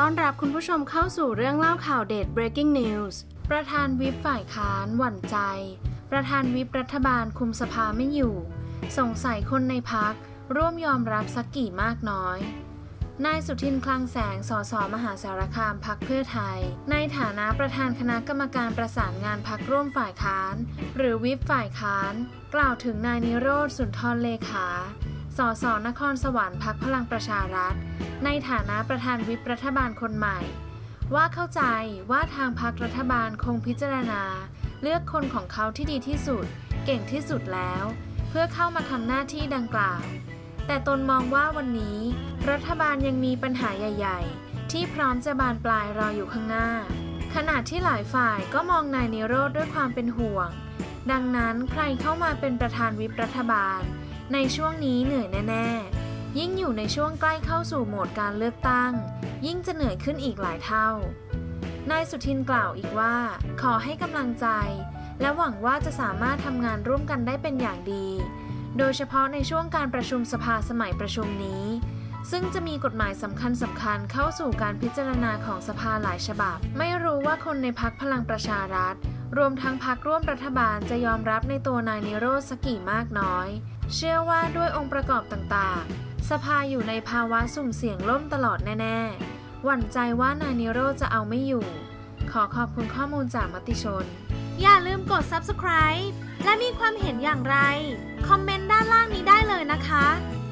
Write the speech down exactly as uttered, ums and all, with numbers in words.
ต้อนรับคุณผู้ชมเข้าสู่เรื่องเล่าข่าวเด็ด breaking news ประธานวิปฝ่ายค้านหวั่นใจประธานวิปรัฐบาลคุมสภาไม่อยู่สงสัยคนในพรรคร่วมยอมรับสักกี่มากน้อยนายสุทินคลังแสง สส มหาสารคามพรรคเพื่อไทยในฐานะประธานคณะกรรมการประสานงานพรรคร่วมฝ่ายค้านหรือวิปฝ่ายค้านกล่าวถึงนายนิโรธ สุนทรเลขาสส นครสวรรค์พรรคพลังประชารัฐในฐานะประธานวิปรัฐบาลคนใหม่ว่าเข้าใจว่าทางพรรครัฐบาลคงพิจารณาเลือกคนของเขาที่ดีที่สุดเก่งที่สุดแล้วเพื่อเข้ามาทำหน้าที่ดังกล่าวแต่ตนมองว่าวันนี้รัฐบาลยังมีปัญหาใหญ่ๆที่พร้อมจะบานปลายรออยู่ข้างหน้าขณะที่หลายฝ่ายก็มองนายนิโรธด้วยความเป็นห่วงดังนั้นใครเข้ามาเป็นประธานวิปรัฐบาลในช่วงนี้เหนื่อยแน่ๆยิ่งอยู่ในช่วงใกล้เข้าสู่โหมดการเลือกตั้งยิ่งจะเหนื่อยขึ้นอีกหลายเท่านายสุทินกล่าวอีกว่าขอให้กำลังใจและหวังว่าจะสามารถทำงานร่วมกันได้เป็นอย่างดีโดยเฉพาะในช่วงการประชุมสภาสมัยประชุมนี้ซึ่งจะมีกฎหมายสำคัญสำคัญเข้าสู่การพิจารณาของสภาหลายฉบับไม่รู้ว่าคนในพรรคพลังประชารัฐรวมทั้งพรรคร่วมรัฐบาลจะยอมรับในตัวนายนิโรธสักกี่มากน้อยเชื่อว่าด้วยองค์ประกอบต่างๆสภาอยู่ในภาวะสุ่มเสี่ยงล่มตลอดแน่ๆหวั่นใจว่านายนิโรธจะเอาไม่อยู่ขอขอบคุณข้อมูลจากมติชนอย่าลืมกด ซับสไครบ์ และมีความเห็นอย่างไรคอมเมนต์ด้านล่างนี้ได้เลยนะคะ